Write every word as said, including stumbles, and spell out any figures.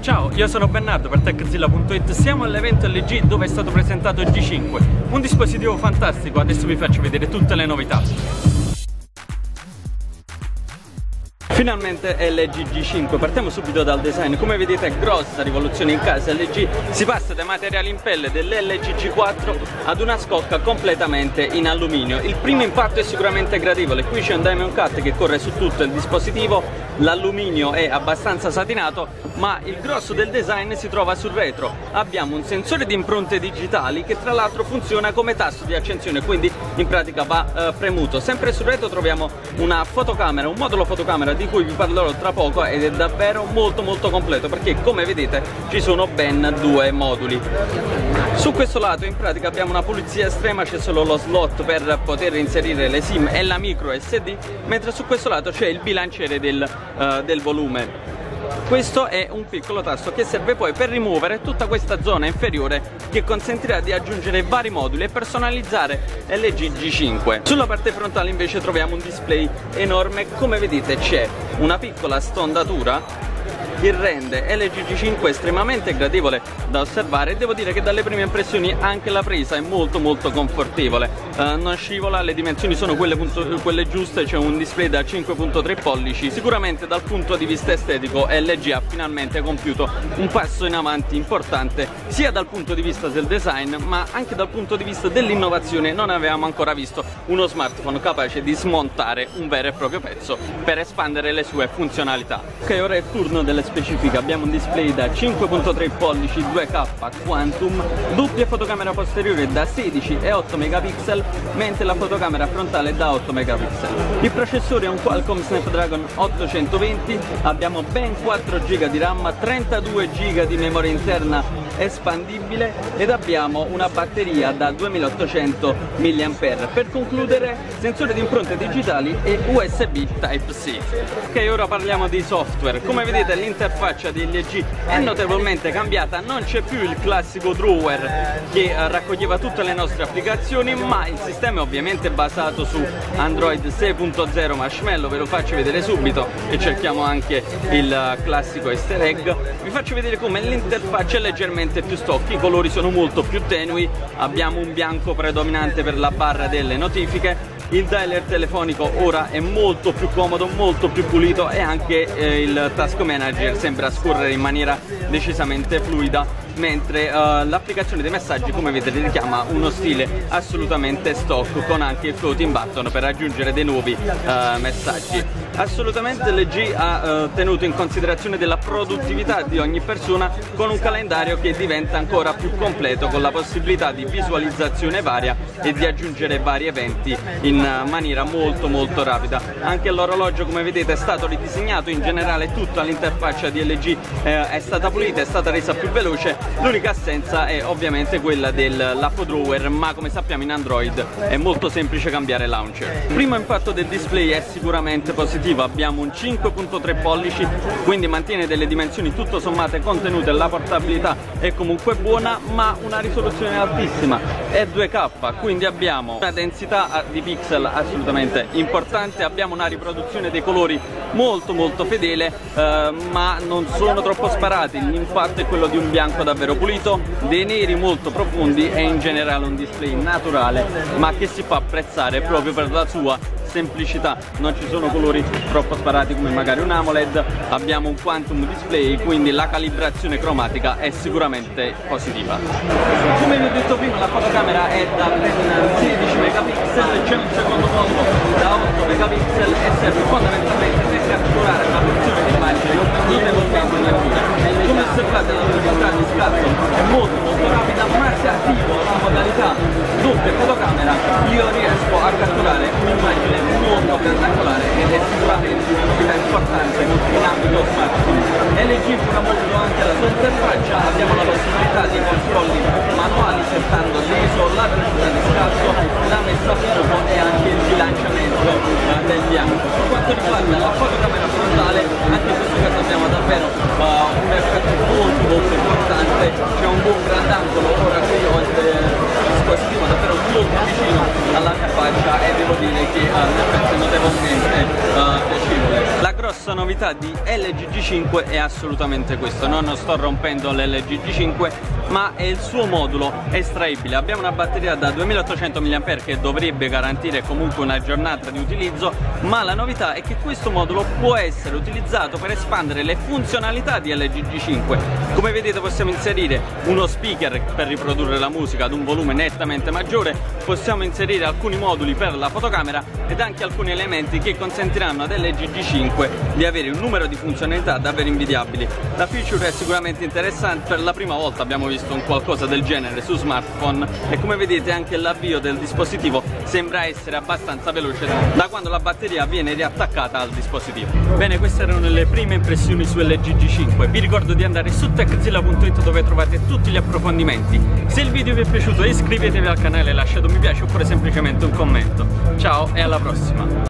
Ciao, io sono Bernardo per Techzilla punto it. Siamo all'evento L G dove è stato presentato il G cinque, un dispositivo fantastico. Adesso vi faccio vedere tutte le novità. Finalmente L G G cinque, partiamo subito dal design. Come vedete, grossa rivoluzione in casa L G, si passa dai materiali in pelle dell'L G G quattro ad una scocca completamente in alluminio. Il primo impatto è sicuramente gradevole, qui c'è un diamond cut che corre su tutto il dispositivo, l'alluminio è abbastanza satinato, ma il grosso del design si trova sul retro. Abbiamo un sensore di impronte digitali che tra l'altro funziona come tasto di accensione, quindi in pratica va eh, premuto. Sempre sul retro troviamo una fotocamera, un modulo fotocamera di cui vi parlerò tra poco, ed è davvero molto molto completo perché come vedete ci sono ben due moduli. Su questo lato in pratica abbiamo una pulizia estrema, c'è solo lo slot per poter inserire le SIM e la micro S D, mentre su questo lato c'è il bilanciere del, uh, del volume. Questo è un piccolo tasto che serve poi per rimuovere tutta questa zona inferiore che consentirà di aggiungere vari moduli e personalizzare L G G cinque. Sulla parte frontale invece troviamo un display enorme, come vedete c'è una piccola stondatura che rende L G G cinque estremamente gradevole da osservare, e devo dire che dalle prime impressioni anche la presa è molto molto confortevole, uh, non scivola, le dimensioni sono quelle, punto, quelle giuste, c'è un display da cinque virgola tre pollici. Sicuramente dal punto di vista estetico L G ha finalmente compiuto un passo in avanti importante, sia dal punto di vista del design ma anche dal punto di vista dell'innovazione. Non avevamo ancora visto uno smartphone capace di smontare un vero e proprio pezzo per espandere le sue funzionalità. Ok, ora è il turno delle specifiche. Abbiamo un display da cinque virgola tre pollici due K Quantum, doppia fotocamera posteriore da sedici e otto megapixel, mentre la fotocamera frontale è da otto megapixel. Il processore è un Qualcomm Snapdragon ottocentoventi, abbiamo ben quattro giga di RAM, trentadue giga di memoria interna espandibile ed abbiamo una batteria da duemilaottocento milliampere. Per concludere, sensore di impronte digitali e U S B Type C. Ok, ora parliamo di software. Come vedete l'interfaccia di L G è notevolmente cambiata, non c'è più il classico drawer che eh, raccoglieva tutte le nostre applicazioni, ma il sistema è ovviamente basato su Android sei punto zero Marshmallow. Ve lo faccio vedere subito e cerchiamo anche il classico easter egg. Vi faccio vedere come l'interfaccia è leggermente più stock, i colori sono molto più tenui, abbiamo un bianco predominante per la barra delle notifiche. Il dialer telefonico ora è molto più comodo, molto più pulito, e anche eh, il task manager sembra scorrere in maniera decisamente fluida, mentre uh, l'applicazione dei messaggi, come vedete, richiama uno stile assolutamente stock, con anche il floating button per aggiungere dei nuovi uh, messaggi. Assolutamente L G ha uh, tenuto in considerazione della produttività di ogni persona, con un calendario che diventa ancora più completo, con la possibilità di visualizzazione varia e di aggiungere vari eventi in maniera molto molto rapida. Anche l'orologio, come vedete, è stato ridisegnato, in generale tutta l'interfaccia di L G eh, è stata pulita, è stata resa più veloce. L'unica assenza è ovviamente quella dell'app drawer, ma come sappiamo in Android è molto semplice cambiare launcher. Il primo impatto del display è sicuramente positivo, abbiamo un cinque virgola tre pollici, quindi mantiene delle dimensioni tutto sommate contenute, la portabilità è comunque buona, ma una risoluzione altissima, è due K, quindi abbiamo una densità di pixel assolutamente importante, abbiamo una riproduzione dei colori molto molto fedele, eh, ma non sono troppo sparati. L'impatto è quello di un bianco davvero pulito, dei neri molto profondi e in generale un display naturale, ma che si fa apprezzare proprio per la sua semplicità. Non ci sono colori troppo sparati come magari un AMOLED, abbiamo un quantum display, quindi la calibrazione cromatica è sicuramente positiva. Come vi ho detto prima, la fotocamera è da ben sedici megapixel, c'è un secondo modulo da otto megapixel e serve fondamentalmente per catturare una porzione di immagine notevolmente miniatura. Come osservate, la velocità di scatto è molto molto rapida, ma se attivo la modalità doppia fotocamera io riesco a catturare un'immagine molto grandangolare, ed è sicuramente una novità importante in ambito smartphone. L G cura molto anche la sua interfaccia, abbiamo la possibilità di controlli manuali settando l'I S O, la velocità di scatto, la messa a fuoco e anche il bilanciamento uh, del bianco. Per quanto riguarda la fotocamera frontale, anche in questo caso abbiamo davvero uh, un effetto molto molto importante, c'è un buon grandangolo. Ora qui ho il dispositivo davvero molto vicino alla mia faccia e devo dire che uh, l'effetto è notevolmente uh, piacevole. La grossa novità di L G G cinque è assolutamente questo. Non sto rompendo l'L G G cinque, ma è il suo modulo estraibile. Abbiamo una batteria da duemilaottocento milliamperi che dovrebbe garantire comunque una giornata di utilizzo, ma la novità è che questo modulo può essere utilizzato per espandere le funzionalità di L G G cinque. Come vedete possiamo inserire uno speaker per riprodurre la musica ad un volume nettamente maggiore, possiamo inserire alcuni moduli per la fotocamera ed anche alcuni elementi che consentiranno ad L G G cinque di avere un numero di funzionalità davvero invidiabili. La feature è sicuramente interessante, per la prima volta abbiamo visto un qualcosa del genere su smartphone e come vedete anche l'avvio del dispositivo sembra essere abbastanza veloce da quando la batteria viene riattaccata al dispositivo. Bene, queste erano le prime impressioni su L G G cinque. Vi ricordo di andare su techzilla punto it dove trovate tutti gli approfondimenti. Se il video vi è piaciuto iscrivetevi al canale, lasciate un mi piace oppure semplicemente un commento. Ciao e alla prossima!